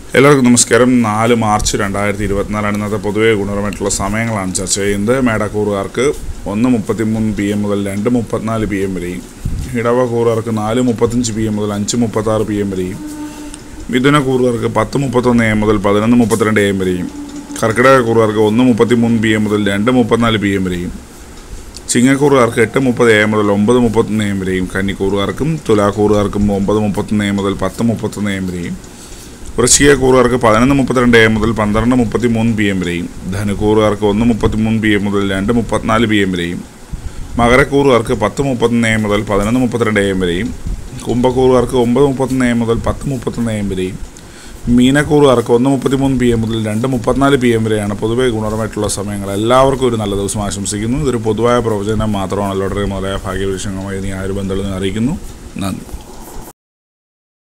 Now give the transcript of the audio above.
എല്ലാവർക്കും നമസ്കാരം. 4 മാർച്ച് 2024 ഇന്നത്തെ പൊതുവെ ഗുണപരമായിട്ടുള്ള സമയങ്ങളാണ് ചർച്ച ചെയ്യുന്നത്. മേടക്കൂറുകാർക്ക് 1:33 PM മുതൽ 2:34 PM വരെയും, ഇടവക്കൂറുകാർക്ക് 4:35 PM മുതൽ 5:36 PM വരെയും, മിഥുനക്കൂറുകാർക്ക് 10:31 AM മുതൽ 11:32 AM വരെയും, കർക്കിടകക്കൂറുകാർക്ക് 1:33 PM മുതൽ 2:34 PM വരെയും, ചിങ്ങക്കൂറുകാർക്ക് 8:30 AM മുതൽ 9:31 AM വരെയും, കന്നിക്കൂറുകാർക്കും തുലാക്കൂറുകാർക്കും 9:31 AM മുതൽ 10:31 AM വരെയും, വൃശ്ചികക്കൂറുകാർക്ക് 11:32 AM മുതൽ 12:33 PM വരെയും, ധനുക്കൂറുകാർക്ക് 1:33 PM മുതൽ 2:34 PM വരെയും, മകരക്കൂറുകാർക്ക് 10:31 AM മുതൽ 11:32 AM വരെയും, കുംഭക്കൂറുകാർക്ക് 9:31 AM മുതൽ 10:31 AM വരെയും, മീനക്കൂറുകാർക്ക് 1:33 PM മുതൽ 2:34 PM വരെയാണ് പൊതുവെ ഗുണപരമായിട്ടുള്ള സമയങ്ങൾ. എല്ലാവർക്കും ഒരു നല്ല ദിവസം ആശംസിക്കുന്നു. ഇതൊരു പൊതുവായ പ്രവചനം മാത്രമാണ്. ലോട്ടറി മുതലായ ഭാഗ്യവിശേഷങ്ങളുമായി ഇനി ആര് ബന്ധമെന്ന് അറിയിക്കുന്നു. നന്ദി.